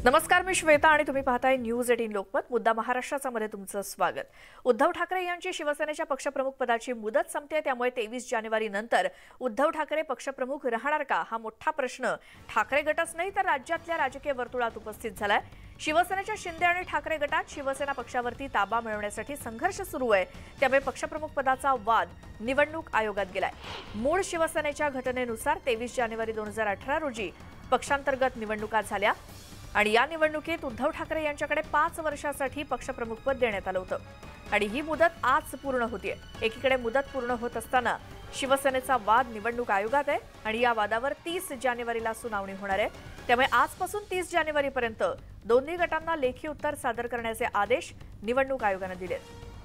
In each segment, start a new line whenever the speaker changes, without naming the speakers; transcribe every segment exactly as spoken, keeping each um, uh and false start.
नमस्कार, मी श्वेता आणि तुम्ही पाहताय न्यूज एटीन लोकमत. मुद्दा महाराष्ट्राचा मध्ये तुमचं स्वागत. उद्धव ठाकरे यांची शिवसेनेच्या पक्षप्रमुख पदाची मुदत संपते, त्यामुळे तेवीस जानेवारी नंतर उद्धव ठाकरे पक्षप्रमुख राहणार का हा मोठा प्रश्न ठाकरे गटच नाही तर राज्यातल्या राजकीय वर्तुळात उपस्थित झालाय. शिवसेनेच्या शिंदे आणि ठाकरे गटात शिवसेना पक्षावरती ताबा मिळवण्यासाठी संघर्ष सुरू आहे, त्यामुळे पक्षप्रमुख पदाचा वाद निवडणूक आयोगात गेलाय. मूळ शिवसेनेच्या घटनेनुसार तेवीस जानेवारी दोन हजार अठरा रोजी पक्षांतर्गत निवडणुका झाल्या आणि या निवडणुकीत उद्धव ठाकरे यांच्याकडे पाच वर्षासाठी पक्षप्रमुखपद देण्यात आलं होतं आणि ही मुदत आज पूर्ण होतीये. एकीकडे मुदत पूर्ण होत असताना शिवसेनेचा वाद निवडणूक आयोगात आहे आणि या वादावर तीस जानेवारीला सुनावणी होणार आहे. त्यामुळे आजपासून तीस जानेवारीपर्यंत दोन्ही गटांना लेखी उत्तर सादर करण्याचे आदेश निवडणूक आयोगाने दिलेत.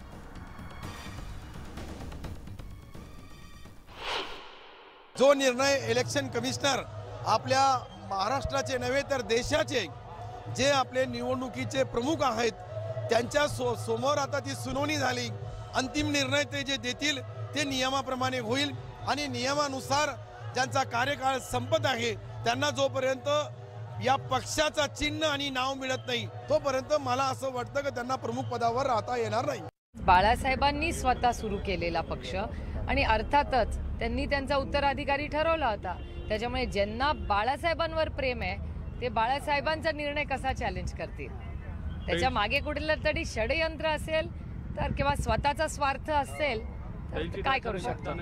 जो निर्णय इलेक्शन कमिशनर आपल्या महाराष्ट्राचे नव्हे तर देशाचे जे आपले निवडणुकीचे प्रमुख आहेत त्यांच्या सो समोर आता ती सुनावणी झाली. अंतिम निर्णय ते जे देतील ते नियमाप्रमाणे होईल आणि नियमानुसार ज्यांचा कार्यकाळ संपत आहे त्यांना जोपर्यंत या पक्षाचा चिन्ह आणि नाव मिळत नाही तोपर्यंत मला असं वाटतं की त्यांना प्रमुख पदावर राहता येणार नाही.
बाळासाहेबांनी स्वतः सुरू केलेला पक्ष आणि अर्थातच त्यांनी त्यांचा उत्तराधिकारी ठरवला होता. त्याच्यामुळे ज्यांना बाळासाहेबांवर प्रेम आहे ते बाळासाहेबांचा निर्णय कसा चॅलेंज करतील. त्याच्या मागे कुठलं तरी षडयंत्र असेल तर किंवा स्वतःचा स्वार्थ असेल तर काय करू शकतो.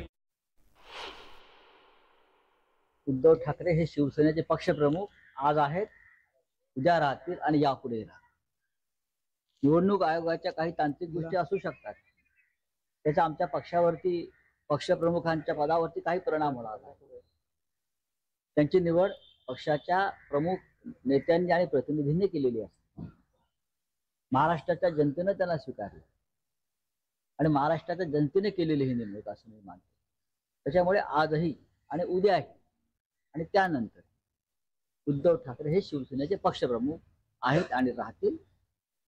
उद्धव ठाकरे हे शिवसेनेचे पक्षप्रमुख आज आहेत, उद्या राहतील आणि यापुढे राहतील. निवडणूक आयोगाच्या काही तांत्रिक गोष्टी असू शकतात, त्याचा आमच्या पक्षावरती पक्षप्रमुखांच्या पदावरती काही परिणाम होणार नाही. त्यांची निवड पक्षाच्या प्रमुख नेत्यांनी आणि प्रतिनिधींनी केलेली असते. महाराष्ट्राच्या जनतेने त्यांना स्वीकारले आणि महाराष्ट्राच्या जनतेने केलेली ही निवडणूक असं मी मानतो. त्याच्यामुळे आजही आणि उद्याही आणि त्यानंतर उद्धव ठाकरे हे शिवसेनेचे पक्षप्रमुख आहेत आणि राहतील.